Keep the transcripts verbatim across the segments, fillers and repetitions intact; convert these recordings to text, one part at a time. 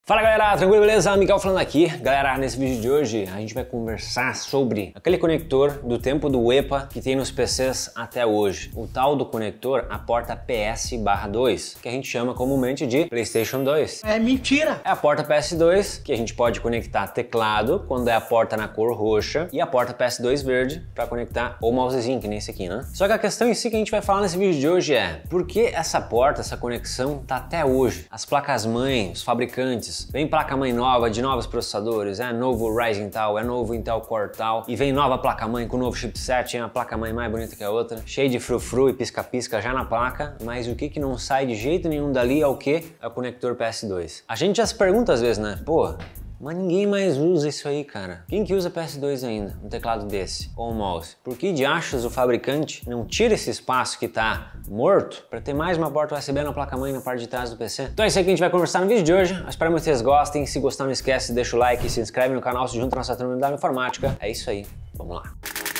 Fala galera, tranquilo, beleza? Miguel falando aqui. Galera, nesse vídeo de hoje a gente vai conversar sobre aquele conector do tempo do EPA que tem nos P Cs até hoje. O tal do conector a porta P S barra dois, que a gente chama comumente de PlayStation dois. É mentira! É a porta P S dois que a gente pode conectar teclado quando é a porta na cor roxa e a porta P S dois verde para conectar o mousezinho, que nem esse aqui, né? Só que a questão em si que a gente vai falar nesse vídeo de hoje é por que essa porta, essa conexão tá até hoje? As placas-mãe, os fabricantes, vem placa-mãe nova de novos processadores, é novo Ryzen tal, é novo Intel Core tal, e vem nova placa-mãe com novo chipset, é uma placa-mãe mais bonita que a outra, cheia de frufru e pisca-pisca já na placa, mas o que que não sai de jeito nenhum dali é o que? É o conector P S dois. A gente já se pergunta às vezes, né? Pô, mas ninguém mais usa isso aí, cara. Quem que usa P S dois ainda? Um teclado desse, ou um mouse? Por que de achas o fabricante não tira esse espaço que tá morto para ter mais uma porta U S B na placa-mãe na parte de trás do P C? Então é isso aí que a gente vai conversar no vídeo de hoje. Eu espero que vocês gostem. Se gostar, não esquece, deixa o like, se inscreve no canal, se junta à nossa turma da informática. É isso aí. Vamos lá.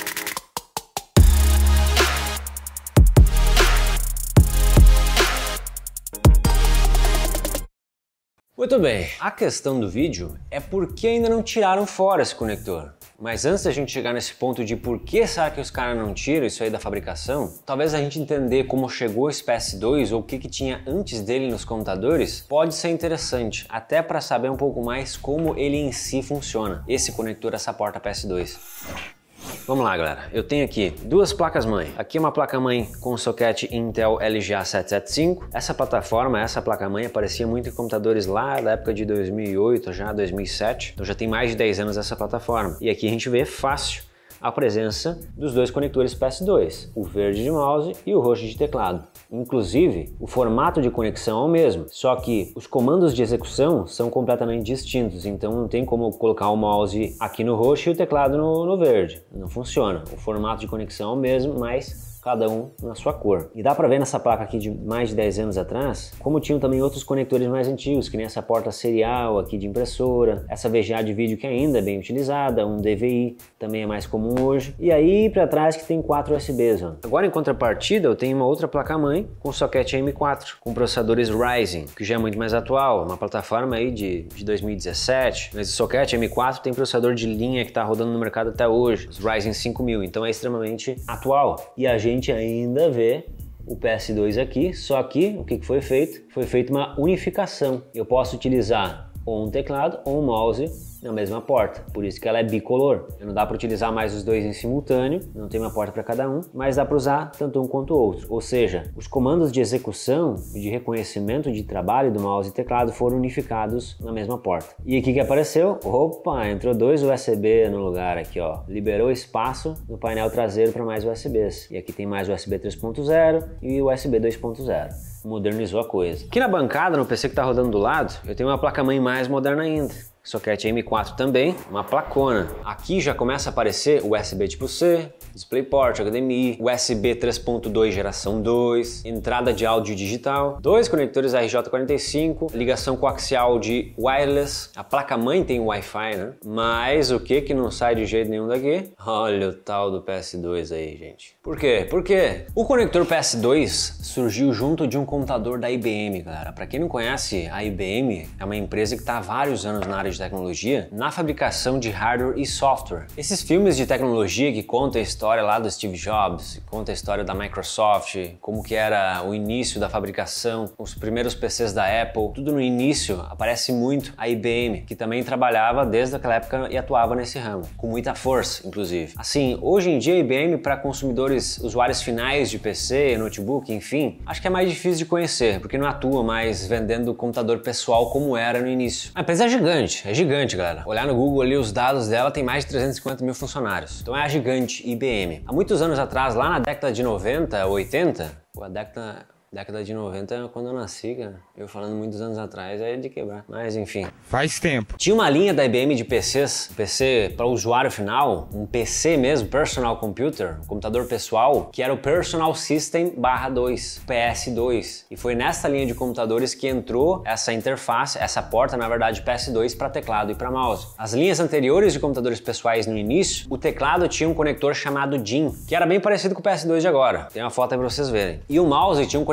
Muito bem, a questão do vídeo é por que ainda não tiraram fora esse conector. Mas antes da gente chegar nesse ponto de por que será que os caras não tiram isso aí da fabricação, talvez a gente entender como chegou esse P S dois ou o que, que tinha antes dele nos computadores pode ser interessante, até para saber um pouco mais como ele em si funciona, esse conector, essa porta P S dois. Vamos lá, galera. Eu tenho aqui duas placas-mãe. Aqui é uma placa-mãe com soquete Intel L G A setecentos e setenta e cinco. Essa plataforma, essa placa-mãe aparecia muito em computadores lá da época de dois mil e oito, já dois mil e sete. Então já tem mais de dez anos essa plataforma. E aqui a gente vê fácil a presença dos dois conectores P S dois, o verde de mouse e o roxo de teclado. Inclusive, o formato de conexão é o mesmo, só que os comandos de execução são completamente distintos, então não tem como colocar o mouse aqui no roxo e o teclado no, no verde. Não funciona. O formato de conexão é o mesmo, mas cada um na sua cor. E dá pra ver nessa placa aqui de mais de dez anos atrás, como tinham também outros conectores mais antigos, que nem essa porta serial aqui de impressora, essa V G A de vídeo que ainda é bem utilizada, um D V I também é mais comum hoje, e aí pra trás que tem quatro U S Bs. Ó. Agora em contrapartida eu tenho uma outra placa-mãe com soquete M quatro, com processadores Ryzen, que já é muito mais atual, uma plataforma aí de, de dois mil e dezessete, mas o soquete M quatro tem processador de linha que tá rodando no mercado até hoje, os Ryzen cinco mil, então é extremamente atual. E a gente A gente ainda vê o P S dois aqui, só que o que foi feito? Foi feita uma unificação. Eu posso utilizar ou um teclado ou um mouse na mesma porta, por isso que ela é bicolor. Não dá para utilizar mais os dois em simultâneo, não tem uma porta para cada um, mas dá para usar tanto um quanto o outro. Ou seja, os comandos de execução e de reconhecimento de trabalho do mouse e teclado foram unificados na mesma porta. E aqui que apareceu? Opa, entrou dois U S B no lugar aqui, ó. Liberou espaço no painel traseiro para mais U S Bs. E aqui tem mais U S B três ponto zero e U S B dois ponto zero. Modernizou a coisa. Aqui na bancada, no P C que está rodando do lado, eu tenho uma placa-mãe mais moderna ainda. Soquete M quatro também, uma placona. Aqui já começa a aparecer o U S B tipo C, DisplayPort, H D M I, U S B três ponto dois geração dois, entrada de áudio digital, dois conectores R J quarenta e cinco, ligação coaxial de wireless, a placa-mãe tem Wi-Fi, né? Mas o que que não sai de jeito nenhum daqui? Olha o tal do P S dois aí, gente. Por quê? Porque o conector P S dois surgiu junto de um computador da I B M, galera. Para quem não conhece, a I B M é uma empresa que está há vários anos na área de tecnologia, na fabricação de hardware e software. Esses filmes de tecnologia que contam a história lá do Steve Jobs, conta a história da Microsoft, como que era o início da fabricação, os primeiros P Cs da Apple, tudo no início aparece muito a I B M, que também trabalhava desde aquela época e atuava nesse ramo, com muita força, inclusive. Assim, hoje em dia a I B M para consumidores, usuários finais de P C, notebook, enfim, acho que é mais difícil de conhecer, porque não atua mais vendendo computador pessoal como era no início. A empresa é gigante, é gigante, galera. Olhar no Google ali os dados dela, tem mais de trezentos e cinquenta mil funcionários. Então é a gigante I B M. Há muitos anos atrás, lá na década de noventa, oitenta, a década... Década de noventa, quando eu nasci, cara. Eu falando muitos anos atrás, é de quebrar. Mas enfim. Faz tempo. Tinha uma linha da I B M de P Cs, P C para o usuário final, um P C mesmo, Personal Computer, um computador pessoal, que era o Personal System barra dois, P S dois. E foi nessa linha de computadores que entrou essa interface, essa porta, na verdade, P S dois para teclado e para mouse. As linhas anteriores de computadores pessoais no início, o teclado tinha um conector chamado D I M, que era bem parecido com o P S dois de agora. Tem uma foto aí para vocês verem. E o mouse tinha um conector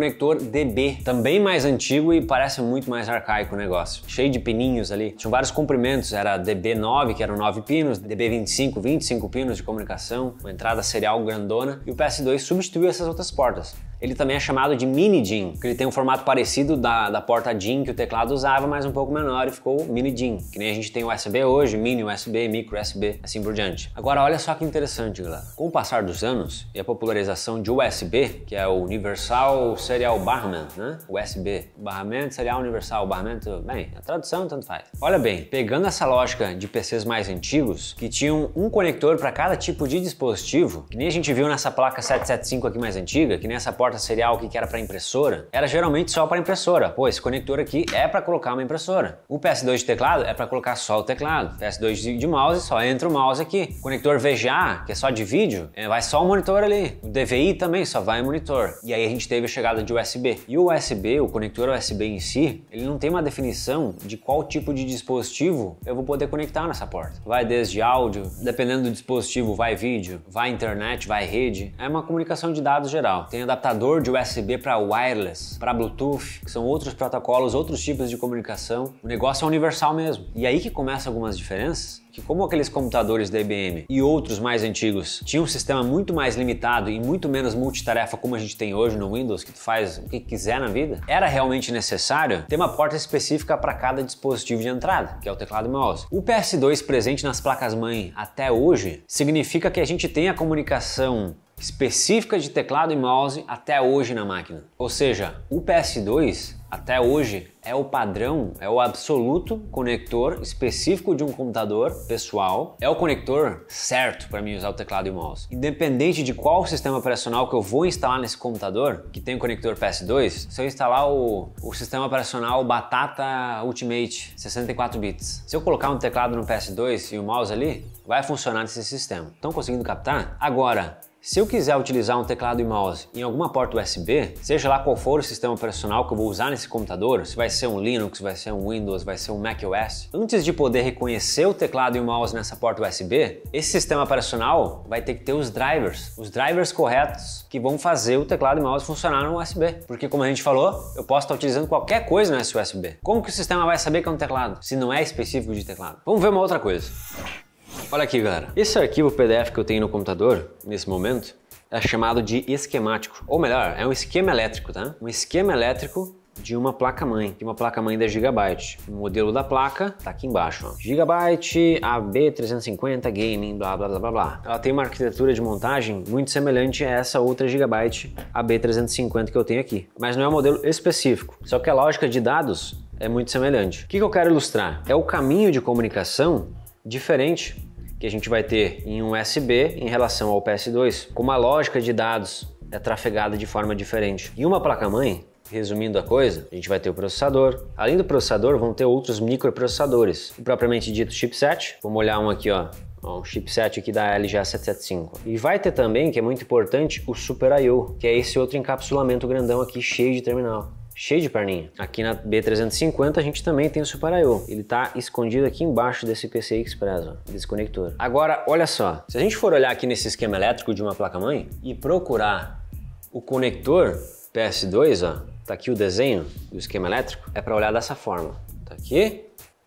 conector D B, também mais antigo e parece muito mais arcaico o negócio, cheio de pininhos ali. Tinham vários comprimentos, era D B nove, que eram nove pinos, D B vinte e cinco, vinte e cinco pinos de comunicação, uma entrada serial grandona, e o P S dois substituiu essas outras portas. Ele também é chamado de Mini D I M, porque ele tem um formato parecido da, da porta D I M que o teclado usava, mas um pouco menor, e ficou Mini D I M, que nem a gente tem U S B hoje, Mini U S B, Micro U S B, assim por diante. Agora olha só que interessante, galera. Com o passar dos anos e a popularização de U S B, que é o Universal Serial Barrement, né? U S B, barramento, serial universal, barramento, bem, a tradução tanto faz. Olha bem, pegando essa lógica de P Cs mais antigos, que tinham um conector para cada tipo de dispositivo, que nem a gente viu nessa placa sete sete cinco aqui mais antiga, que nem essa porta serial que era para impressora, era geralmente só para impressora. Pô, esse conector aqui é para colocar uma impressora. O P S dois de teclado é para colocar só o teclado. P S dois de, de mouse, só entra o mouse aqui. O conector V G A, que é só de vídeo, vai só o monitor ali. O D V I também só vai o monitor. E aí a gente teve a chegada de U S B. E o U S B, o conector U S B em si, ele não tem uma definição de qual tipo de dispositivo eu vou poder conectar nessa porta. Vai desde áudio, dependendo do dispositivo, vai vídeo, vai internet, vai rede. É uma comunicação de dados geral. Tem adaptador de U S B para wireless, para Bluetooth, que são outros protocolos, outros tipos de comunicação. O negócio é universal mesmo. E aí que começam algumas diferenças, que como aqueles computadores da I B M e outros mais antigos tinham um sistema muito mais limitado e muito menos multitarefa como a gente tem hoje no Windows, que tu faz o que quiser na vida, era realmente necessário ter uma porta específica para cada dispositivo de entrada, que é o teclado e mouse. O P S dois presente nas placas-mãe até hoje significa que a gente tem a comunicação específica de teclado e mouse até hoje na máquina. Ou seja, o P S dois até hoje é o padrão, é o absoluto conector específico de um computador pessoal, é o conector certo para mim usar o teclado e o mouse. Independente de qual sistema operacional que eu vou instalar nesse computador, que tem o conector P S dois, se eu instalar o, o sistema operacional Batata Ultimate sessenta e quatro bits, se eu colocar um teclado no P S dois e o mouse ali, vai funcionar nesse sistema. Estão conseguindo captar? Agora, se eu quiser utilizar um teclado e mouse em alguma porta U S B, seja lá qual for o sistema operacional que eu vou usar nesse computador, se vai ser um Linux, vai ser um Windows, vai ser um macOS, antes de poder reconhecer o teclado e o mouse nessa porta U S B, esse sistema operacional vai ter que ter os drivers, os drivers corretos que vão fazer o teclado e mouse funcionar no U S B. Porque como a gente falou, eu posso estar utilizando qualquer coisa nesse U S B. Como que o sistema vai saber que é um teclado, se não é específico de teclado? Vamos ver uma outra coisa. Olha aqui, galera. Esse arquivo P D F que eu tenho no computador, nesse momento, é chamado de esquemático. Ou melhor, é um esquema elétrico, tá? Um esquema elétrico de uma placa-mãe, de uma placa-mãe da Gigabyte. O modelo da placa tá aqui embaixo, ó. Gigabyte A B trezentos e cinquenta Gaming, blá, blá, blá, blá, blá. Ela tem uma arquitetura de montagem muito semelhante a essa outra Gigabyte A B trezentos e cinquenta que eu tenho aqui. Mas não é um modelo específico. Só que a lógica de dados é muito semelhante. O que que eu quero ilustrar? É o caminho de comunicação diferente que a gente vai ter em um U S B em relação ao P S dois, como a lógica de dados é trafegada de forma diferente. Em uma placa-mãe, resumindo a coisa, a gente vai ter o processador. Além do processador, vão ter outros microprocessadores, o propriamente dito chipset. Vamos olhar um aqui, ó. Ó, um chipset aqui da L G A sete sete cinco. E vai ter também, que é muito importante, o Super I O, que é esse outro encapsulamento grandão aqui, cheio de terminal. Cheio de perninha. Aqui na B trezentos e cinquenta a gente também tem o Super I O. Ele tá escondido aqui embaixo desse P C I Express, ó, desse conector. Agora, olha só. Se a gente for olhar aqui nesse esquema elétrico de uma placa-mãe e procurar o conector P S dois, ó, tá aqui o desenho do esquema elétrico, é para olhar dessa forma. Tá aqui,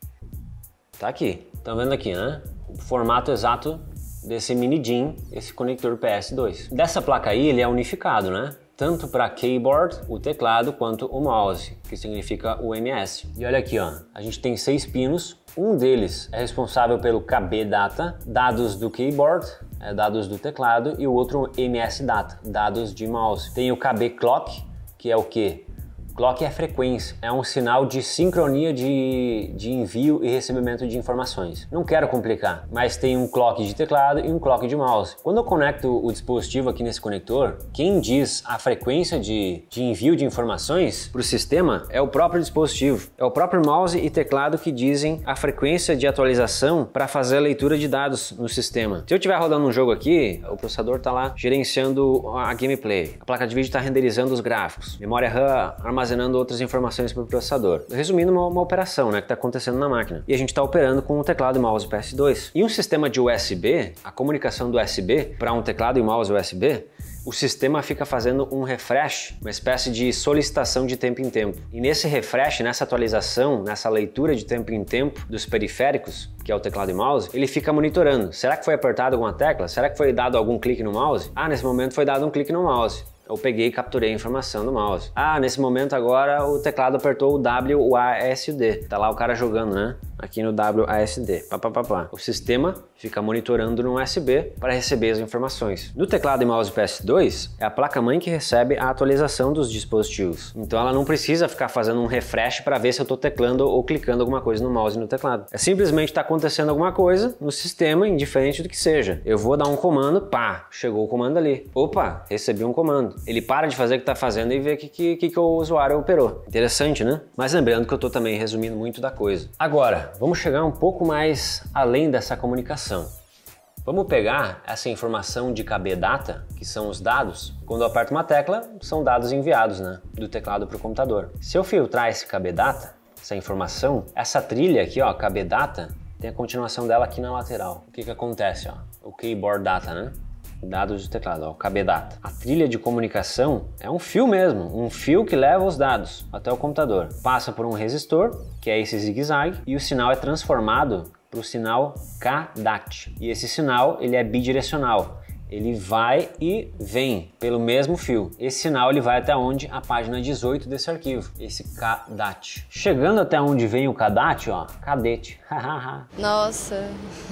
tá aqui. Estão vendo aqui, né? O formato exato desse Mini D I M, esse conector P S dois. Dessa placa aí, ele é unificado, né? Tanto para keyboard, o teclado, quanto o mouse, que significa o M S. E olha aqui, ó, a gente tem seis pinos, um deles é responsável pelo K B Data, dados do keyboard, é, dados do teclado, e o outro M S Data, dados de mouse. Tem o K B Clock, que é o quê? Clock é frequência, é um sinal de sincronia de, de envio e recebimento de informações. Não quero complicar, mas tem um clock de teclado e um clock de mouse. Quando eu conecto o dispositivo aqui nesse conector, quem diz a frequência de, de envio de informações para o sistema é o próprio dispositivo. É o próprio mouse e teclado que dizem a frequência de atualização para fazer a leitura de dados no sistema. Se eu estiver rodando um jogo aqui, o processador está lá gerenciando a gameplay, a placa de vídeo está renderizando os gráficos, memória RAM armazenando outras informações para o processador. Resumindo, uma, uma operação, né, que está acontecendo na máquina. E a gente está operando com o teclado e mouse P S dois. E um sistema de U S B, a comunicação do U S B para um teclado e mouse U S B, o sistema fica fazendo um refresh, uma espécie de solicitação de tempo em tempo. E nesse refresh, nessa atualização, nessa leitura de tempo em tempo dos periféricos, que é o teclado e mouse, ele fica monitorando. Será que foi apertado alguma tecla? Será que foi dado algum clique no mouse? Ah, nesse momento foi dado um clique no mouse. Eu peguei e capturei a informação do mouse. Ah, nesse momento agora o teclado apertou o W A S D. Tá lá o cara jogando, né? Aqui no W A S D. Pá, pá, pá, pá. O sistema fica monitorando no U S B para receber as informações. No teclado e mouse P S dois, é a placa-mãe que recebe a atualização dos dispositivos. Então ela não precisa ficar fazendo um refresh para ver se eu estou teclando ou clicando alguma coisa no mouse e no teclado. É simplesmente está acontecendo alguma coisa no sistema, indiferente do que seja. Eu vou dar um comando, pá, chegou o comando ali. Opa, recebi um comando. Ele para de fazer o que está fazendo e vê o que, que, que, que o usuário operou. Interessante, né? Mas lembrando que eu estou também resumindo muito da coisa. Agora, vamos chegar um pouco mais além dessa comunicação. Vamos pegar essa informação de K B Data, que são os dados. Quando eu aperto uma tecla, são dados enviados, né, do teclado para o computador. Se eu filtrar esse K B Data, essa informação, essa trilha aqui, ó, K B Data, tem a continuação dela aqui na lateral. O que que acontece, ó? O Keyboard Data, né? Dados do teclado, ó, K B Data. A trilha de comunicação é um fio mesmo, um fio que leva os dados até o computador. Passa por um resistor, que é esse zigue-zague, e o sinal é transformado para o sinal K D A T. E esse sinal, ele é bidirecional. Ele vai e vem pelo mesmo fio. Esse sinal ele vai até onde? A página dezoito desse arquivo, esse K D A T. Chegando até onde vem o K D A T, ó, cadete. Nossa!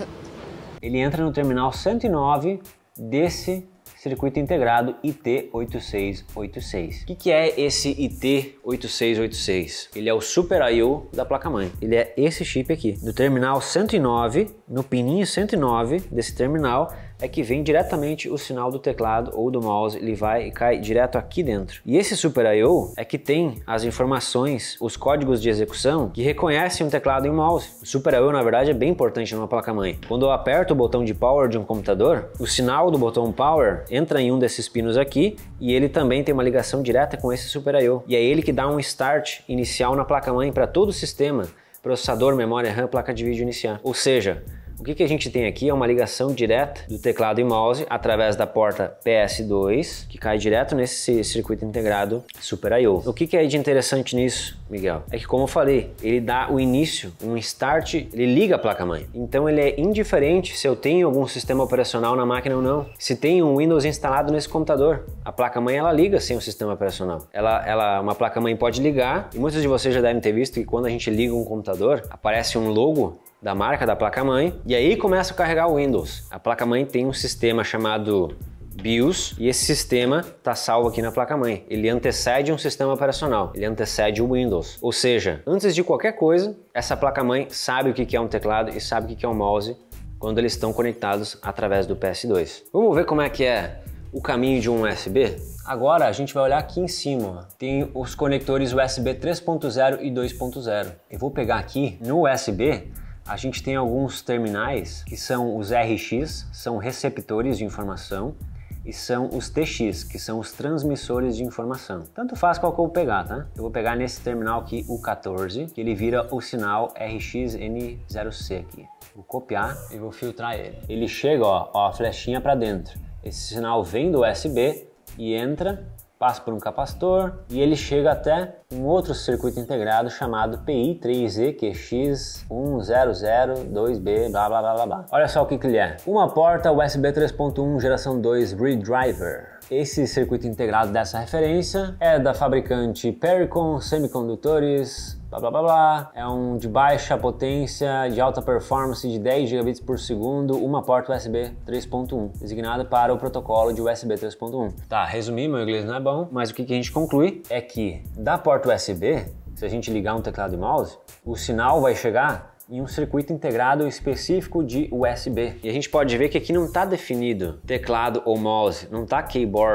Ele entra no terminal cento e nove desse circuito integrado I T oito seis oito seis. O que, que é esse I T oito seis oito seis? Ele é o Super I O da placa-mãe. Ele é esse chip aqui. No terminal cento e nove, no pininho cento e nove desse terminal, é que vem diretamente o sinal do teclado ou do mouse, ele vai e cai direto aqui dentro. E esse Super I O é que tem as informações, os códigos de execução que reconhecem um teclado e um mouse. O Super I O, na verdade, é bem importante numa placa-mãe. Quando eu aperto o botão de power de um computador, o sinal do botão power entra em um desses pinos aqui e ele também tem uma ligação direta com esse Super I O. E é ele que dá um start inicial na placa-mãe para todo o sistema, processador, memória RAM, placa de vídeo iniciar. Ou seja, o que, que a gente tem aqui é uma ligação direta do teclado e mouse através da porta P S dois, que cai direto nesse circuito integrado Super I O. O que, que é de interessante nisso, Miguel? É que, como eu falei, ele dá o início, um start, ele liga a placa-mãe. Então ele é indiferente se eu tenho algum sistema operacional na máquina ou não. Se tem um Windows instalado nesse computador, a placa-mãe ela liga sem o sistema operacional. Ela, ela, uma placa-mãe pode ligar, e muitos de vocês já devem ter visto que quando a gente liga um computador, aparece um logo da marca da placa-mãe, e aí começa a carregar o Windows. A placa-mãe tem um sistema chamado BIOS, e esse sistema está salvo aqui na placa-mãe. Ele antecede um sistema operacional, ele antecede o Windows. Ou seja, antes de qualquer coisa, essa placa-mãe sabe o que é um teclado e sabe o que é um mouse quando eles estão conectados através do P S dois. Vamos ver como é que é o caminho de um U S B? Agora a gente vai olhar aqui em cima, tem os conectores U S B três ponto zero e dois ponto zero. Eu vou pegar aqui no U S B, a gente tem alguns terminais que são os R X, são receptores de informação, e são os T X, que são os transmissores de informação. Tanto faz qual que eu vou pegar, tá? Eu vou pegar nesse terminal aqui, o quatorze, que ele vira o sinal R X N zero C aqui. Vou copiar e vou filtrar ele. Ele chega, ó, ó a flechinha para dentro. Esse sinal vem do U S B e entra, passa por um capacitor e ele chega até um outro circuito integrado chamado P I três E Q X um zero zero dois B, blá blá blá blá blá. Olha só o que, que ele é. Uma porta U S B três ponto um geração dois Redriver. Esse circuito integrado dessa referência é da fabricante Pericon Semicondutores, blá blá blá blá. É um de baixa potência, de alta performance de dez gigabits por segundo, uma porta U S B três ponto um, designada para o protocolo de U S B três ponto um. Tá, resumir, meu inglês não é bom, mas o que, que a gente conclui é que da porta U S B, se a gente ligar um teclado e mouse, o sinal vai chegar em um circuito integrado específico de U S B. E a gente pode ver que aqui não está definido teclado ou mouse, não está keyboard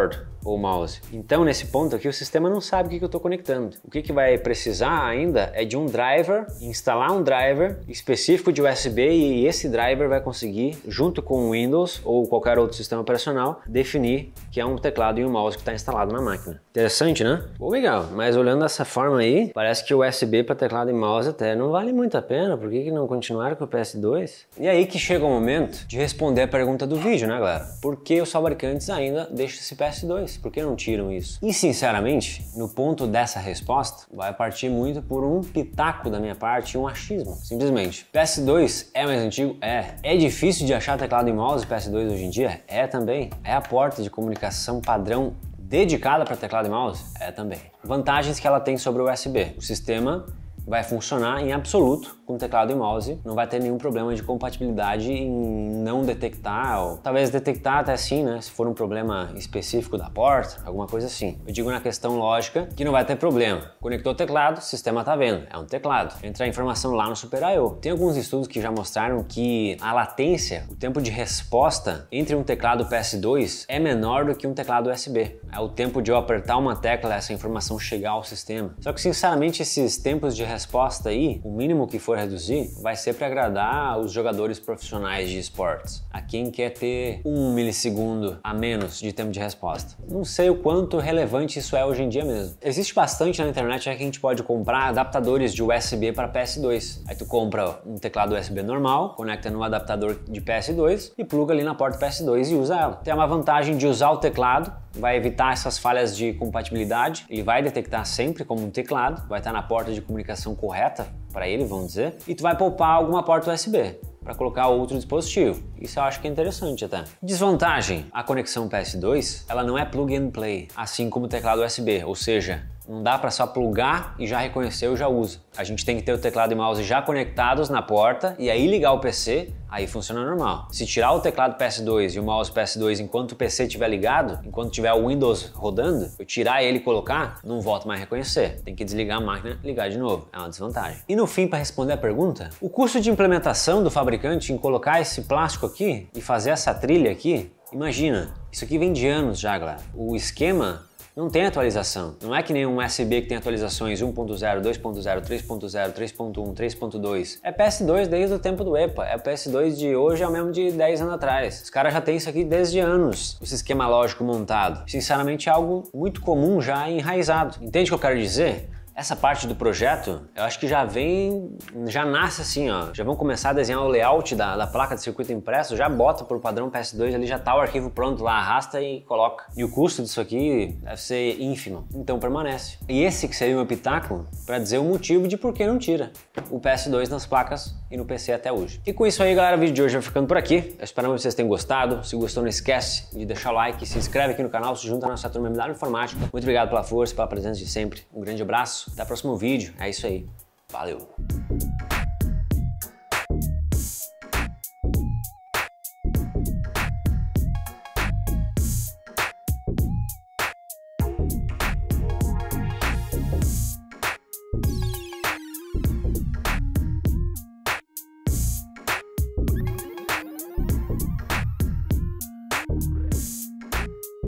ou mouse. Então, nesse ponto aqui, o sistema não sabe o que eu estou conectando. O que, que vai precisar ainda é de um driver, instalar um driver específico de U S B e esse driver vai conseguir, junto com o Windows ou qualquer outro sistema operacional, definir que é um teclado e um mouse que está instalado na máquina. Interessante, né? Pô, legal, mas olhando dessa forma aí, parece que o U S B para teclado e mouse até não vale muito a pena. Por que, que não continuaram com o P S dois? E aí que chega o momento de responder a pergunta do vídeo, né, galera? Por que os fabricantes ainda deixam esse P S dois? Por que não tiram isso? E sinceramente, no ponto dessa resposta, vai partir muito por um pitaco da minha parte e um achismo. Simplesmente, P S dois é mais antigo? É. É difícil de achar teclado e mouse P S dois hoje em dia? É também. É a porta de comunicação padrão dedicada para teclado e mouse? É também. Vantagens que ela tem sobre o U S B. O sistema vai funcionar em absoluto com teclado e mouse, não vai ter nenhum problema de compatibilidade em não detectar, ou talvez detectar até sim, né, se for um problema específico da porta, alguma coisa assim. Eu digo na questão lógica que não vai ter problema. Conectou o teclado, o sistema tá vendo, é um teclado. Entra a informação lá no Super I O. Tem alguns estudos que já mostraram que a latência, o tempo de resposta entre um teclado P S dois é menor do que um teclado U S B. É o tempo de eu apertar uma tecla e essa informação chegar ao sistema. Só que sinceramente esses tempos de resposta aí, o mínimo que for reduzir, vai ser para agradar os jogadores profissionais de esportes, a quem quer ter um milissegundo a menos de tempo de resposta. Não sei o quanto relevante isso é hoje em dia mesmo. Existe bastante na internet é que a gente pode comprar adaptadores de U S B para P S dois. Aí tu compra um teclado U S B normal, conecta no adaptador de P S dois e pluga ali na porta P S dois e usa ela. Tem uma vantagem de usar o teclado, vai evitar essas falhas de compatibilidade, ele vai detectar sempre como um teclado, vai estar na porta de comunicação correta para ele, vamos dizer, e tu vai poupar alguma porta U S B para colocar outro dispositivo. Isso eu acho que é interessante até. Desvantagem, a conexão P S dois, ela não é plug and play, assim como o teclado U S B, ou seja, não dá para só plugar e já reconhecer e já usa. A gente tem que ter o teclado e mouse já conectados na porta e aí ligar o P C, aí funciona normal. Se tirar o teclado P S dois e o mouse P S dois enquanto o P C estiver ligado, enquanto tiver o Windows rodando, eu tirar ele e colocar, não volta mais a reconhecer. Tem que desligar a máquina e ligar de novo. É uma desvantagem. E no fim, para responder a pergunta, o custo de implementação do fabricante em colocar esse plástico aqui e fazer essa trilha aqui, imagina, isso aqui vem de anos já, galera. O esquema não tem atualização. Não é que nem um U S B que tem atualizações um ponto zero, dois ponto zero, três ponto zero, três ponto um, três ponto dois. É P S dois desde o tempo do EPA. É o P S dois de hoje, é o mesmo de dez anos atrás. Os caras já têm isso aqui desde anos, esse esquema lógico montado. Sinceramente, é algo muito comum já enraizado. Entende o que eu quero dizer? Essa parte do projeto, eu acho que já vem, já nasce assim, ó. Já vão começar a desenhar o layout da, da placa de circuito impresso, já bota por padrão P S dois ali, já tá o arquivo pronto lá, arrasta e coloca. E o custo disso aqui deve ser ínfimo, então permanece. E esse que seria o meu pitaco para dizer o motivo de por que não tira o P S dois nas placas e no P C até hoje. E com isso aí, galera, o vídeo de hoje vai ficando por aqui. Eu espero que vocês tenham gostado. Se gostou, não esquece de deixar o like, se inscreve aqui no canal, se junta à nossa turma M W Informática. Muito obrigado pela força, pela presença de sempre. Um grande abraço. Até o próximo vídeo. É isso aí. Valeu!